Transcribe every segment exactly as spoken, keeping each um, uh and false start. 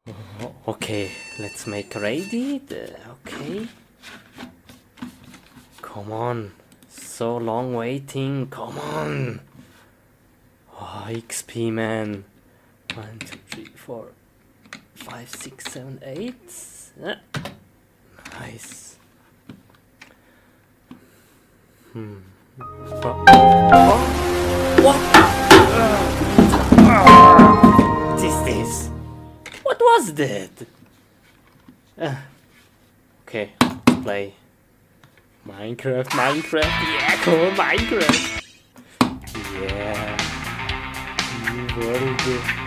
Okay, let's make ready. The, okay. Come on. So long waiting. Come on. Oh, X P, man. One, two, three, four, five, six, seven, eight. Uh, nice. Hmm. Oh. Oh. What? What is this? What was that? Uh, okay, let's play Minecraft, Minecraft. Yeah, come on, Minecraft. Yeah. New world.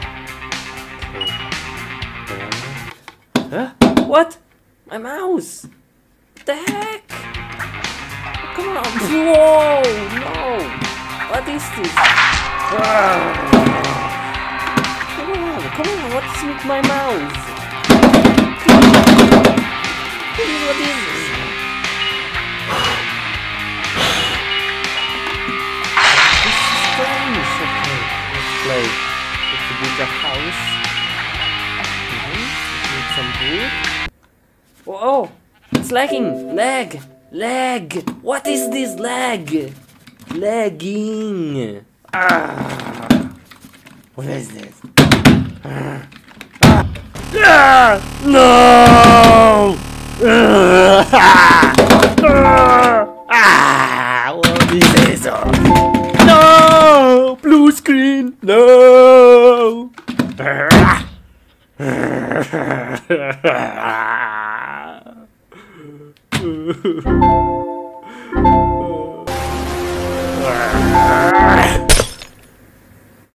Okay. Huh? What? My mouse. What the heck? Come on. Whoa! No. What is this? Come on, come on. What's with my mouse? Please, what is this? This is strange. Okay, let's play. Let's build a house. Nice. Need some wood. Whoa! It's lagging! Lag! Lag! What is this lag? Lagging! Ah! What is this? Ah! Ah! No! Ah! Ah! What is this? No! Blue screen! No! Ah!